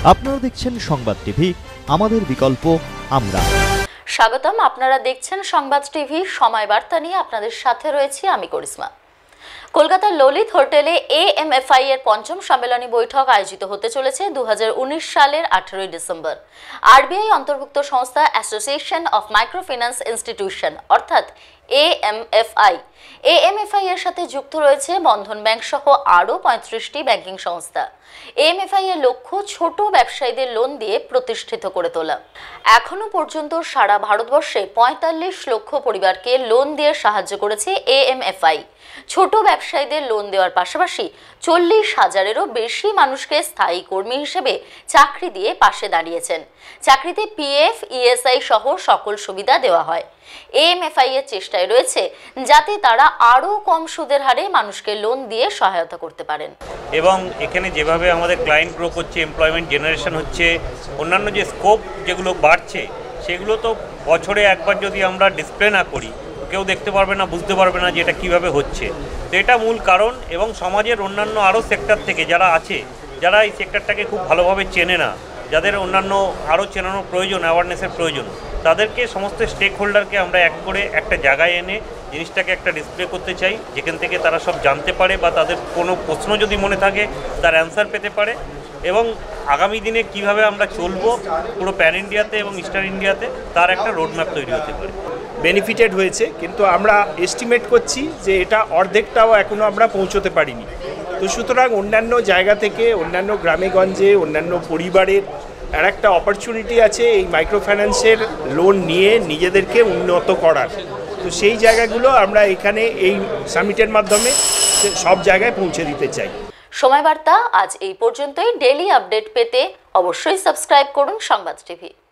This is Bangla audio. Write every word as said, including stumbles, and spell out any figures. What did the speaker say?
আপনারা দেখছেন সংবাদ টিভি, আমাদের বিকল্প আমরা। স্বাগতম, আপনারা দেখছেন সংবাদ টিভি। সময় বার্তা নিয়ে আপনাদের সাথে রয়েছি আমি করিশ্মা। কলকাতার ললিত হোটেলে এ এম এফ আই এর পঞ্চম সম্মেলনী বৈঠক আয়োজিত হতে চলেছে দু হাজার উনিশ সালের আঠারোই ডিসেম্বর। আর বি আই অন্তর্ভুক্ত সংস্থা অ্যাসোসিয়েশন অফ মাইক্রোফিন্যান্স ইনস্টিটিউশন অর্থাৎ A M F I A M F I এর সাথে যুক্ত রয়েছে বন্ধন ব্যাংক সহ আরও পঁয়ত্রিশটি ব্যাংকিং সংস্থা। এ এম এফ আই এর লক্ষ্য ছোট ব্যবসায়ীদের লোন দিয়ে প্রতিষ্ঠিত করে তোলা। এখনো পর্যন্ত সারা ভারতবর্ষে পঁয়তাল্লিশ লক্ষ পরিবারকে লোন দিয়ে সাহায্য করেছে এ এম এফ আই। ছোট ব্যবসায়ীদের লোন দেওয়ার পাশাপাশি চল্লিশ হাজারেরও বেশি মানুষকে স্থায়ী কর্মী হিসেবে চাকরি দিয়ে পাশে দাঁড়িয়েছেন। চাকরিতে P F E S I সহ সকল সুবিধা দেওয়া হয়। এ এম এফ আই এর চেষ্টায় রয়েছে যাতে তারা আরও কম সুদের হারে মানুষকে লোন দিয়ে সহায়তা করতে পারেন। এবং এখানে যেভাবে আমাদের ক্লায়েন্ট গ্রো করছে, এমপ্লয়মেন্ট জেনারেশন হচ্ছে, অন্যান্য যে স্কোপ যেগুলো বাড়ছে সেগুলো তো বছরে একবার যদি আমরা ডিসপ্লে না করি কেউ দেখতে পারবে না, বুঝতে পারবে না যে এটা কীভাবে হচ্ছে। তো এটা মূল কারণ। এবং সমাজের অন্যান্য আরও সেক্টর থেকে যারা আছে, যারা এই সেক্টরটাকে খুব ভালোভাবে চেনে না, যাদের অন্যান্য আরও চেনানোর প্রয়োজন, অ্যাওয়ারনেসের প্রয়োজন, তাদেরকে সমস্ত স্টেক হোল্ডারকে আমরা এক করে একটা জায়গায় এনে জিনিসটাকে একটা ডিসপ্লে করতে চাই, যেখান থেকে তারা সব জানতে পারে বা তাদের কোনো প্রশ্ন যদি মনে থাকে তার অ্যান্সার পেতে পারে। এবং আগামী দিনে কিভাবে আমরা চলবো পুরো প্যান ইন্ডিয়াতে এবং ইস্টার্ন ইন্ডিয়াতে তার একটা রোডম্যাপ তৈরি হতে পারে। বেনিফিটেড হয়েছে, কিন্তু আমরা এস্টিমেট করছি যে এটা অর্ধেকটাও এখনও আমরা পৌঁছতে পারিনি। তো সুতরাং অন্যান্য জায়গা থেকে, অন্যান্য গ্রামেগঞ্জে, অন্যান্য পরিবারের আর একটা অপরচুনিটি আছে এই মাইক্রো ফাইন্যান্সের লোন নিয়ে নিজেদেরকে উন্নত করার। তো সেই জায়গাগুলো আমরা এখানে এই সামিটের মাধ্যমে সব জায়গায় পৌঁছে দিতে চাই। সময় বার্তা আজ এই পর্যন্তই। ডেইলি আপডেট পেতে অবশ্যই সাবস্ক্রাইব করুন সংবাদ টিভি।